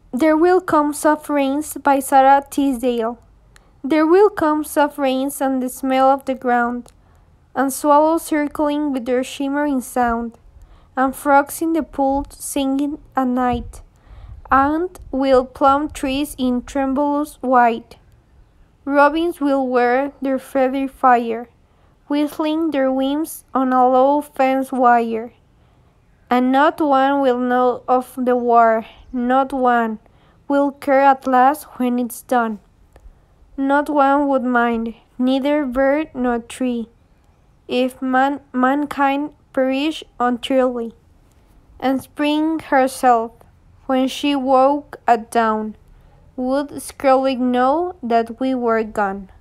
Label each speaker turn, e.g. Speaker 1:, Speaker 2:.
Speaker 1: There Will Come Soft Rains by Sarah Teasdale. There will come soft rains and the smell of the ground, and swallows circling with their shimmering sound, and frogs in the pool singing at night, and will plum trees in tremulous white. Robins will wear their feather fire, whistling their wings on a low fence wire. And not one will know of the war, not one will care at last when it's done. Not one would mind, neither bird nor tree, if mankind perish utterly. And spring herself, when she woke at dawn, would scarcely know that we were gone.